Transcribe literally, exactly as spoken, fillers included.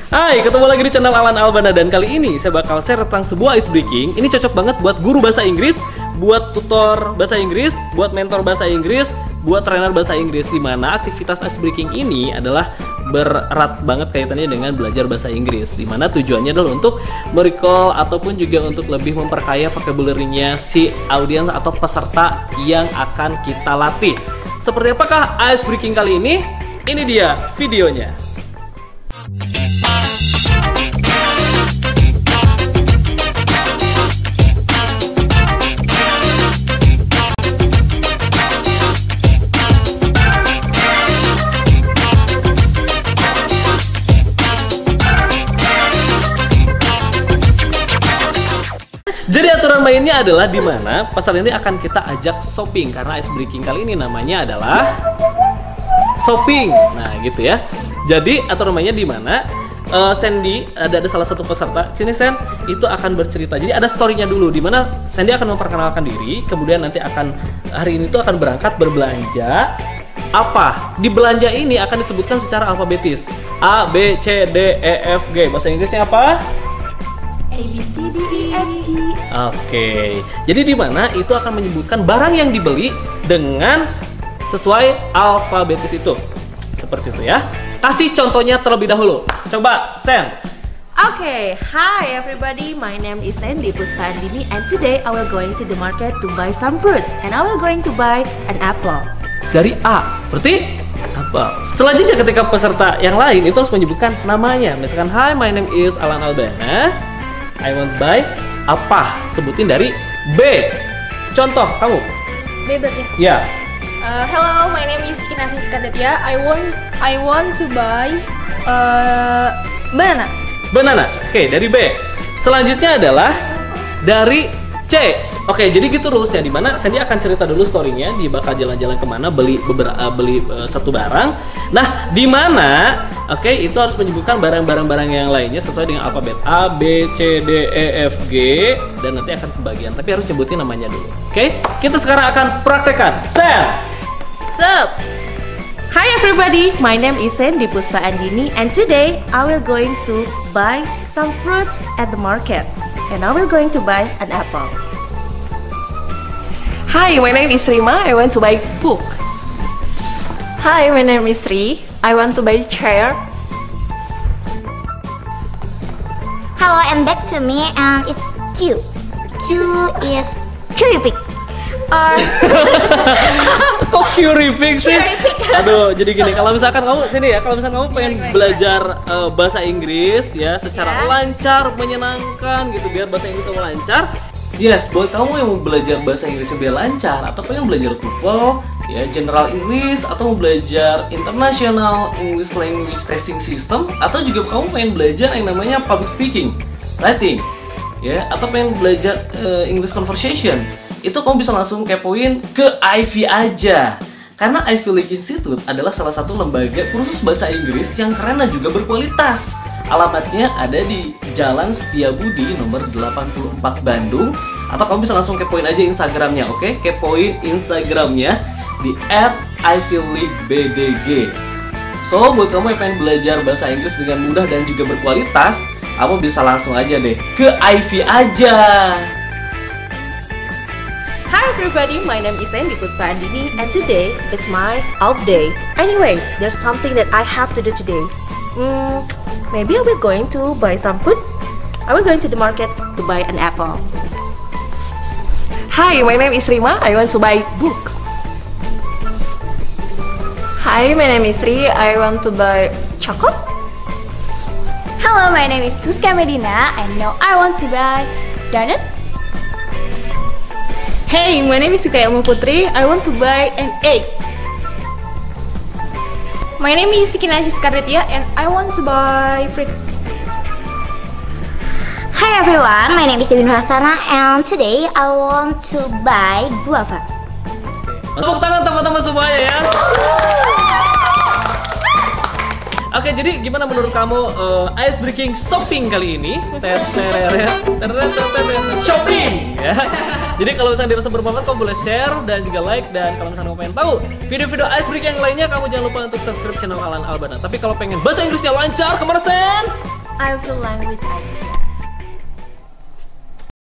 Hai, ketemu lagi di channel Alan Albana dan kali ini saya bakal share tentang sebuah ice breaking. Ini cocok banget buat guru bahasa Inggris, buat tutor bahasa Inggris, buat mentor bahasa Inggris, buat trainer bahasa Inggris, di mana aktivitas ice breaking ini adalah berat banget kaitannya dengan belajar bahasa Inggris, di mana tujuannya adalah untuk merecall ataupun juga untuk lebih memperkaya vocabulary-nya si audiens atau peserta yang akan kita latih. Seperti apakah ice breaking kali ini? Ini dia videonya. Jadi aturan mainnya adalah di mana peserta ini akan kita ajak shopping, karena ice breaking kali ini namanya adalah shopping. Nah, gitu ya. Jadi aturan mainnya di mana uh, Sandy ada, ada salah satu peserta sini Sen itu akan bercerita. Jadi ada story-nya dulu di mana Sandy akan memperkenalkan diri, kemudian nanti akan hari ini tuh akan berangkat berbelanja. Apa? Di belanja ini akan disebutkan secara alfabetis. A, B, C, D, E, F, G. Bahasa Inggrisnya apa? A, B, C, D, E, F, G. Oke, jadi di mana itu akan menyebutkan barang yang dibeli dengan sesuai alfabetis itu. Seperti itu ya. Kasih contohnya terlebih dahulu. Coba, Sen. Okay, hi everybody. My name is Sandy Puspandini, and today I will going to the market to buy some fruits, and I will going to buy an apple. Dari A, berarti apa? Selanjutnya ketika peserta yang lain itu harus menyebutkan namanya. Misalkan, hi, my name is Alan Albana. I want buy apa? Sebutin dari B. Contoh kamu. B berarti. Ya. Uh, hello, my name is Kinasi Skadetya. I want I want to buy uh, banana. Banana. Oke, dari B. Selanjutnya adalah dari C. Oke, jadi gitu rulesnya, di mana Sandy akan cerita dulu story-nya, dia bakal jalan-jalan kemana beli beberapa uh, beli uh, satu barang. Nah, di mana oke itu harus menyebutkan barang-barang-barang yang lainnya sesuai dengan alfabet A, B, C, D, E, F, G, dan nanti akan kebagian. Tapi harus nyebutin namanya dulu. Oke, kita sekarang akan praktekkan. Sen. Sup? Hi everybody. My name is Sandy Puspandini, and today I will going to buy some fruits at the market, and I will going to buy an apple. Hi, my name is Rima. I want to buy book. Hi, my name is Sri. I want to buy chair. Hello, and back to me, and it's Q. Q is Curipic. Uh, Kok Curipic sih? Curipic. Aduh, jadi gini, kalau misalkan kamu sini ya, kalau misalkan kamu pengen belajar uh, bahasa Inggris ya secara Ya. lancar, menyenangkan gitu, biar bahasa Inggris kamu lancar. Yes, buat kamu yang mau belajar bahasa Inggris biar lancar, atau pengen belajar TOEFL, ya General English, atau mau belajar International English Language Testing System, atau juga kamu pengen belajar yang namanya Public Speaking, Writing, ya, atau pengen belajar uh, English Conversation, itu kamu bisa langsung kepoin ke Ivy aja. Karena Ivy League Institute adalah salah satu lembaga kursus bahasa Inggris yang keren dan juga berkualitas. Alamatnya ada di Jalan Setiabudi nomor delapan puluh empat Bandung, atau kamu bisa langsung kepoin aja Instagramnya, oke? Okay? Kepoin Instagramnya di at ivy league b d g. So, buat kamu yang pengen belajar bahasa Inggris dengan mudah dan juga berkualitas, kamu bisa langsung aja deh ke Ivy aja. Hi everybody, my name is Sandy Puspandini, and today it's my off day. Anyway, there's something that I have to do today. Hmm, maybe I will going to buy some food. I will going to the market to buy an apple. Hi, my name is Rima. I want to buy books. Hi, my name is Sri. I want to buy chocolate. Hello, my name is Suska Medina, and now I want to buy donut. Hey, my name is Tika Ilmu Putri. I want to buy an egg. My name is Kinasi Skadetya, and I want to buy fruits. Hi everyone, my name is Dewi Nurasana, and today I want to buy guava. Tepuk tangan teman-teman semuanya ya. Oke, jadi gimana menurut kamu uh, ice breaking shopping kali ini? Shopping ya. Jadi kalau misalnya dirasa bermanfaat, kamu boleh share dan juga like. Dan kalau misalnya kamu pengen tahu video-video ice breaking yang lainnya, kamu jangan lupa untuk subscribe channel Alan Albana. Tapi kalau pengen bahasa Inggrisnya lancar, kemana Sen? language Aisyah.